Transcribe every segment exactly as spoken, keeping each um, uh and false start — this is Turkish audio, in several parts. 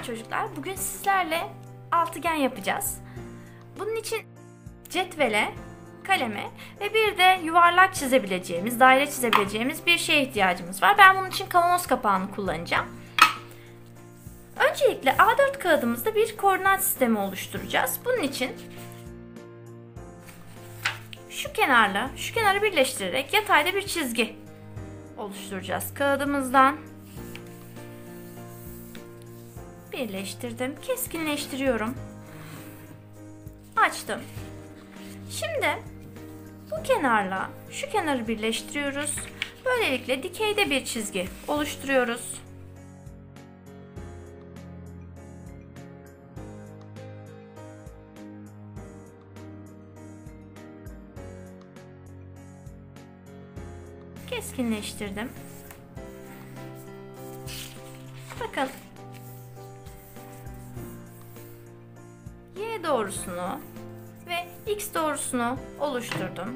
Merhaba çocuklar. Bugün sizlerle altıgen yapacağız. Bunun için cetvele, kaleme ve bir de yuvarlak çizebileceğimiz, daire çizebileceğimiz bir şeye ihtiyacımız var. Ben bunun için kavanoz kapağını kullanacağım. Öncelikle A dört kağıdımızda bir koordinat sistemi oluşturacağız. Bunun için şu kenarla şu kenarı birleştirerek yatayda bir çizgi oluşturacağız. Kağıdımızdan birleştirdim, keskinleştiriyorum, açtım. Şimdi bu kenarla şu kenarı birleştiriyoruz. Böylelikle dikeyde bir çizgi oluşturuyoruz. Keskinleştirdim. Bakın. Y doğrusunu ve X doğrusunu oluşturdum.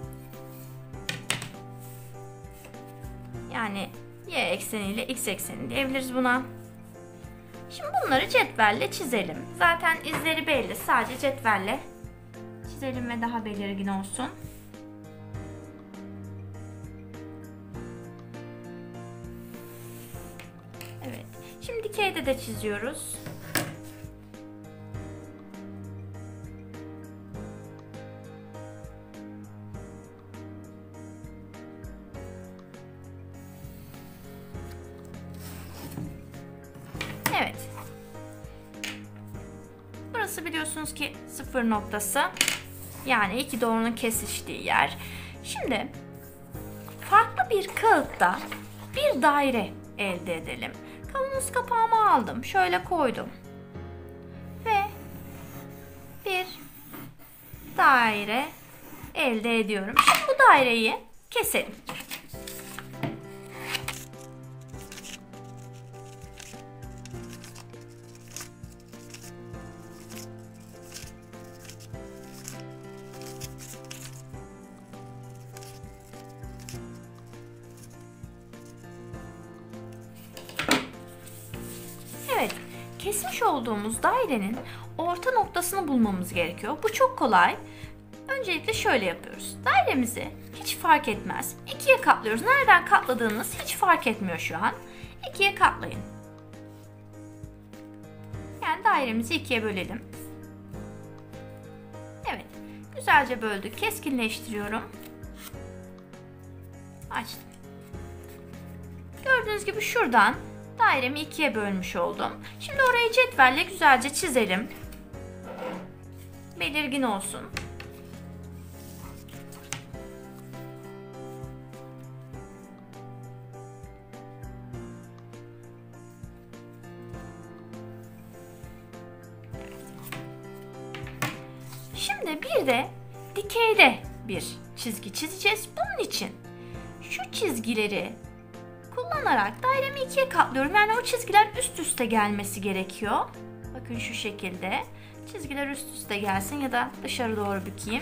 Yani Y ekseniyle X ekseni diyebiliriz buna. Şimdi bunları cetvelle çizelim. Zaten izleri belli. Sadece cetvelle çizelim ve daha belirgin olsun. Evet. Şimdi dikeyde de çiziyoruz. Evet. Burası biliyorsunuz ki sıfır noktası. Yani iki doğrunun kesiştiği yer. Şimdi farklı bir kağıtta bir daire elde edelim. Kavanoz kapağımı aldım. Şöyle koydum. Ve bir daire elde ediyorum. Şimdi bu daireyi keselim. Evet, kesmiş olduğumuz dairenin orta noktasını bulmamız gerekiyor. Bu çok kolay. Öncelikle şöyle yapıyoruz. Dairemizi hiç fark etmez İkiye katlıyoruz. Nereden katladığınız hiç fark etmiyor şu an. İkiye katlayın. Yani dairemizi ikiye bölelim. Evet, güzelce böldük. Keskinleştiriyorum. Açtım. Gördüğünüz gibi şuradan dairemi ikiye bölmüş oldum. Şimdi orayı cetvelle güzelce çizelim. Belirgin olsun. Şimdi bir de dikeyde bir çizgi çizeceğiz. Bunun için şu çizgileri kullanarak dairemi ikiye katlıyorum. Yani o çizgiler üst üste gelmesi gerekiyor. Bakın şu şekilde. Çizgiler üst üste gelsin ya da dışarı doğru bükeyim.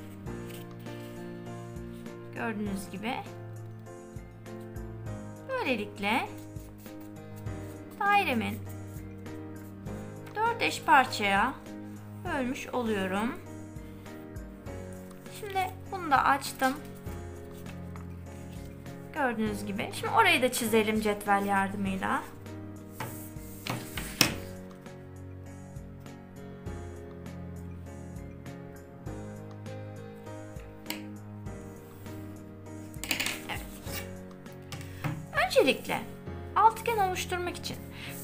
Gördüğünüz gibi. Böylelikle dairemin dört eş parçaya bölmüş oluyorum. Şimdi bunu da açtım. Gördüğünüz gibi. Şimdi orayı da çizelim cetvel yardımıyla. Evet. Öncelikle altıgen oluşturmak için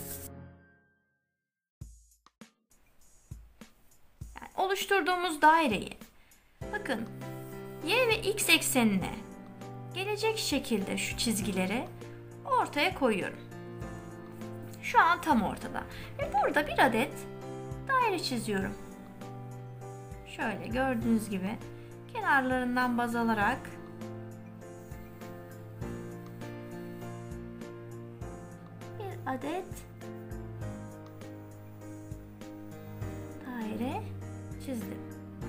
yani oluşturduğumuz daireyi bakın Y ve X eksenine gelecek şekilde şu çizgileri ortaya koyuyorum. Şu an tam ortada. Ve burada bir adet daire çiziyorum. Şöyle gördüğünüz gibi kenarlarından baz alarak bir adet daire çizdim.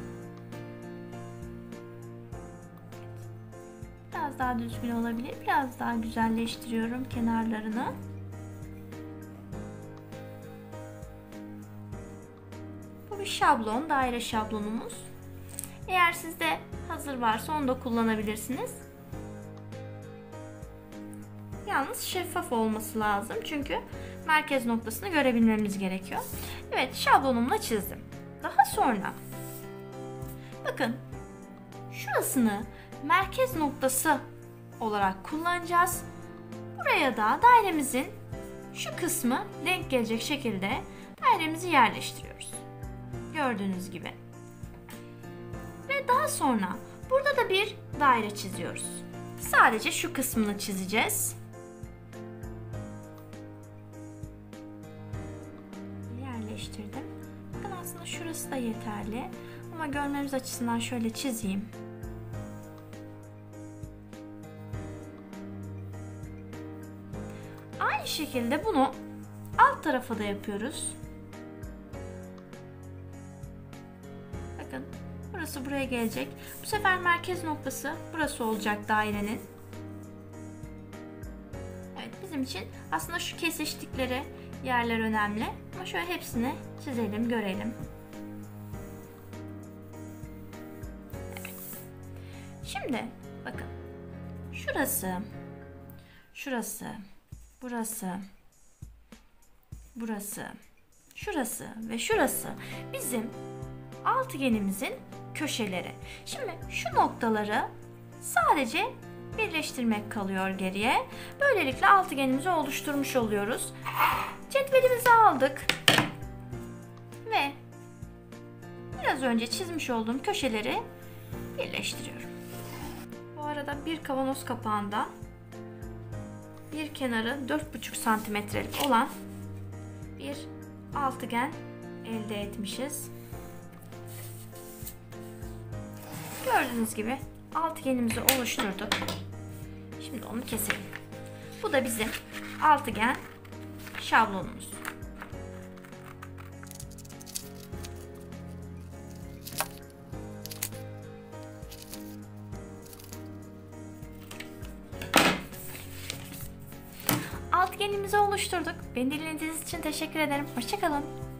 Biraz daha düzgün olabilir. Biraz daha güzelleştiriyorum kenarlarını. şablon, daire şablonumuz. Eğer sizde hazır varsa onu da kullanabilirsiniz. Yalnız şeffaf olması lazım çünkü merkez noktasını görebilmemiz gerekiyor. Evet, şablonumla çizdim. Daha sonra bakın şurasını merkez noktası olarak kullanacağız. Buraya da dairemizin şu kısmı denk gelecek şekilde dairemizi yerleştiriyoruz. Gördüğünüz gibi. Ve daha sonra burada da bir daire çiziyoruz. Sadece şu kısmını çizeceğiz. Yerleştirdim. Bakın aslında şurası da yeterli. Ama görmemiz açısından şöyle çizeyim. Aynı şekilde bunu alt tarafa da yapıyoruz. Bakın burası buraya gelecek. Bu sefer merkez noktası burası olacak dairenin. Evet, bizim için aslında şu kesiştikleri yerler önemli. Ama şöyle hepsini çizelim, görelim. Evet. Şimdi bakın şurası, şurası, burası, burası, şurası ve şurası bizim altıgenimizin köşeleri. Şimdi şu noktaları sadece birleştirmek kalıyor geriye. Böylelikle altıgenimizi oluşturmuş oluyoruz. Cetvelimizi aldık ve biraz önce çizmiş olduğum köşeleri birleştiriyorum. Bu arada bir kavanoz kapağında bir kenarı dört buçuk santimetrelik olan bir altıgen elde etmişiz. Gördüğünüz gibi altıgenimizi oluşturduk. Şimdi onu keselim. Bu da bizim altıgen şablonumuz. Altıgenimizi oluşturduk. Beni dinlediğiniz için teşekkür ederim. Hoşça kalın.